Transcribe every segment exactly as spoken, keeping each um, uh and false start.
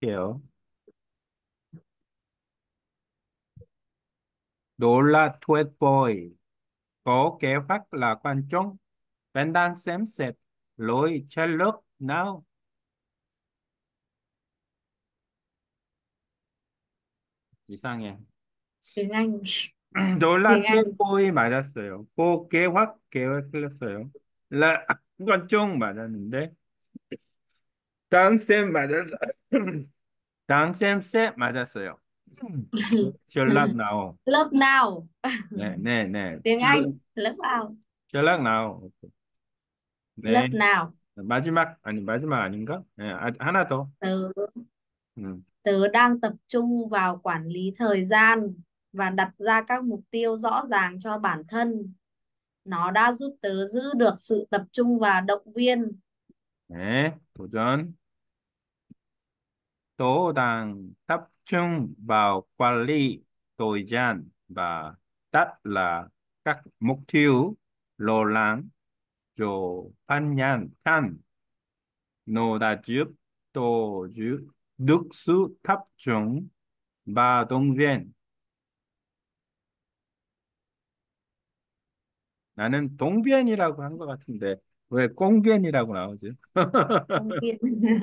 할게요. Đó là tuyệt vời. Có kế hoạch là quan trọng. Bạn đang xem xét lối chơi lớp nào? 이상해. tiếng Anh. 놀라 Tiếng Anh. 트윗보이 맞았어요. 그 계획 계획 틀렸어요. 라 관종 맞았는데 당쌤 맞았어요. 당쌤 쌤 맞았어요. 전락 나오. Lớp nào? 네, 네, 네. Tiếng 전락 Anh lớp nào? 전락 나오. 네. Lớp nào? 마지막 아니 마지막 아닌가? 네, 아, 하나 더. Tớ 음. tớ đang tập trung vào quản lý thời gian và đặt ra các mục tiêu rõ ràng cho bản thân. Nó đã giúp tớ giữ được sự tập trung và động viên. 네, 도전. Tố đang tập trung vào quản lý thời gian và đặt là các mục tiêu lo lắng cho bản nhân thân. Nó đã giúp tôi giữ được sự tập trung và động viên. 나는 동변이라고 한 것 같은데 왜 꽁변이라고 나오지? Động viên.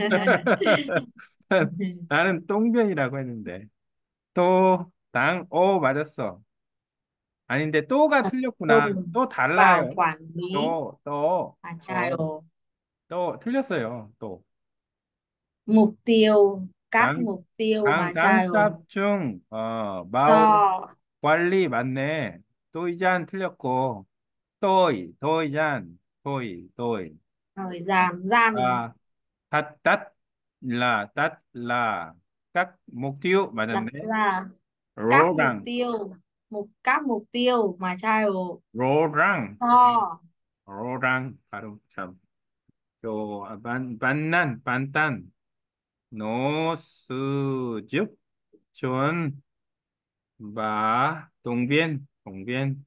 나는 똥변이라고 했는데 또 당, 오, 맞았어. 아닌데 또가 Tập 틀렸구나. trung 또 vào 달라요. quản lý. 또, 또, À trai 또, ồ. 또 틀렸어요. 또. Mục tiêu, các 강, mục tiêu 강, mà trai ồ. 강답중, 어, 마오, Cho 관리 맞네. 또이잔 틀렸고, 또이, 또이잔, 또이, 또이. thời gian gian 아, 탓, 탓, là, 탓, là, các mục tiêu đặt 맞았네. ra các mục 로랑, tiêu, mục các mục tiêu mà trai ồ. 로랑, Cho 로랑, 바로 참. 또, 아, 반, 반난, 반딴. 노수줍 전 바 동변 동변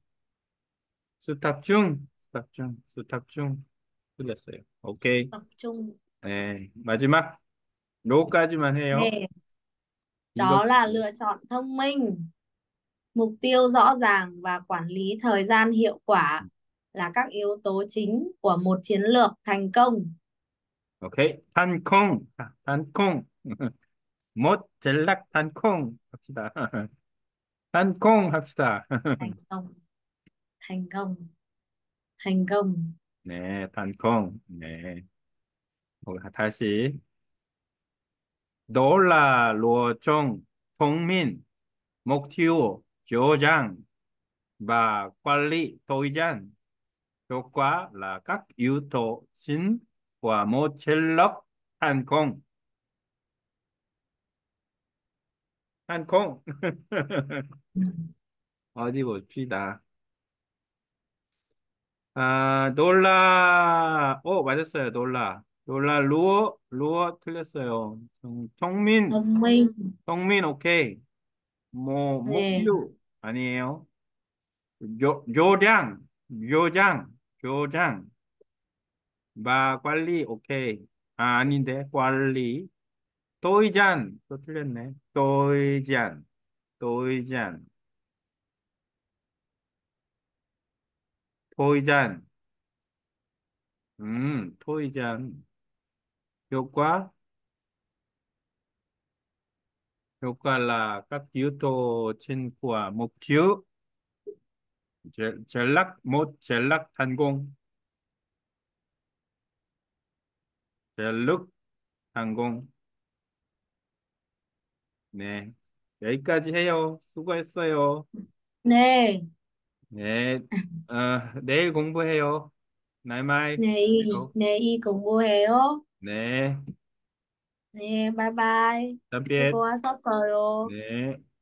수탑중 수탑중 수탑중 틀렸어요. 오케이. tập trung. 네, 마지막 로까지만 해요. Nè, 이거 đó là lựa chọn thông minh. Mục tiêu rõ ràng và quản lý thời gian hiệu quả là các yếu tố chính của một chiến lược thành công. 오케이. 탄콩 아, 탄콩 못 젤락 탄콩 합시다. 탄콩 합시다. Thành công, thành công, thành công. 네, 탄콩. 네. 어, 다시 놀라 로종 통민 목표 조장 và quản lý thời gian hiệu quả là các yếu tố chính của một chiến lược thành công. thành công. Ừ. 어디 봅시다. 아, 놀라. 오, 맞았어요. 놀라. 놀라 루어 루어 틀렸어요. 정- 정민 Thông minh. 정민 오케이. 뭐 Nè, 목표 아니에요. 요 요장 요장 요장 바 관리 오케이. 아, 아닌데 관리 도이잔 또 틀렸네. 도이잔 도이잔 도이잔 음 토이잔 효과 효과 là các yếu tố trên của mục tiêu 제- 전략 một 전략 thành công 전략 thành công. 네, 여기까지 해요. 수고했어요. nè, 네, 어, 내일 공부해요. 날마이 nè y, 해요. nè y cùng cô héo. 네, Nè, bye bye. tạm biệt. Sugo sót sời ô. 네.